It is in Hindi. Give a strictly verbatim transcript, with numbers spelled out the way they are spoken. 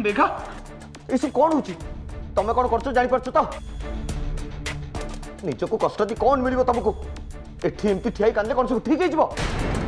मेघा ये सब कौन होची तमे कौन करछो जानि परछो तो निज को कष्ट दी कौन मिलिबो तुमको एठी एमती ठियाई कांदे कौन सब ठीक है जीवो